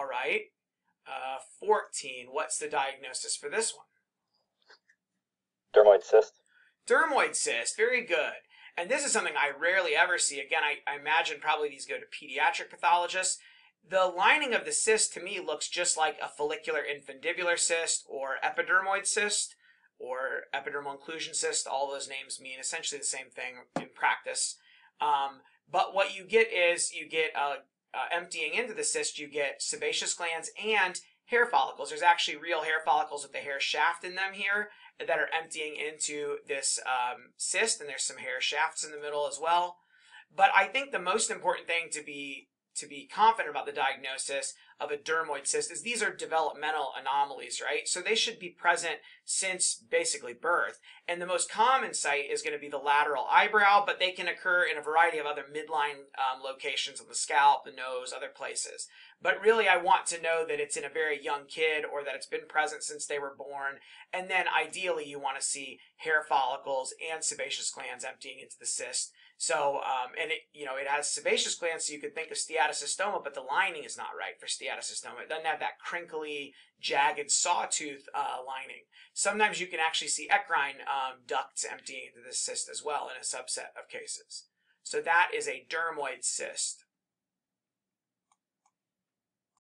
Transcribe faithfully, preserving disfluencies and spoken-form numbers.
All right. Uh, fourteen, what's the diagnosis for this one? Dermoid cyst. Dermoid cyst, very good. And this is something I rarely ever see. Again, I, I imagine probably these go to pediatric pathologists. The lining of the cyst to me looks just like a follicular infundibular cyst or epidermoid cyst or epidermal inclusion cyst. All those names mean essentially the same thing in practice. Um, but what you get is you get uh, uh, emptying into the cyst, you get sebaceous glands and hair follicles. There's actually real hair follicles with the hair shaft in them here that are emptying into this um, cyst, and there's some hair shafts in the middle as well. But I think the most important thing to be to be confident about the diagnosis of a dermoid cyst is these are developmental anomalies, right? So they should be present since basically birth. And the most common site is going to be the lateral eyebrow, but they can occur in a variety of other midline um, locations on the scalp, the nose, other places. But really, I want to know that it's in a very young kid or that it's been present since they were born. And then ideally, you want to see hair follicles and sebaceous glands emptying into the cyst. So, um, and it, you know, it has sebaceous glands, so you could think of steatocystoma, but the lining is not right for steatocystoma. It doesn't have that crinkly, jagged sawtooth uh, lining. Sometimes you can actually see eccrine um, ducts emptying into this cyst as well in a subset of cases. So that is a dermoid cyst.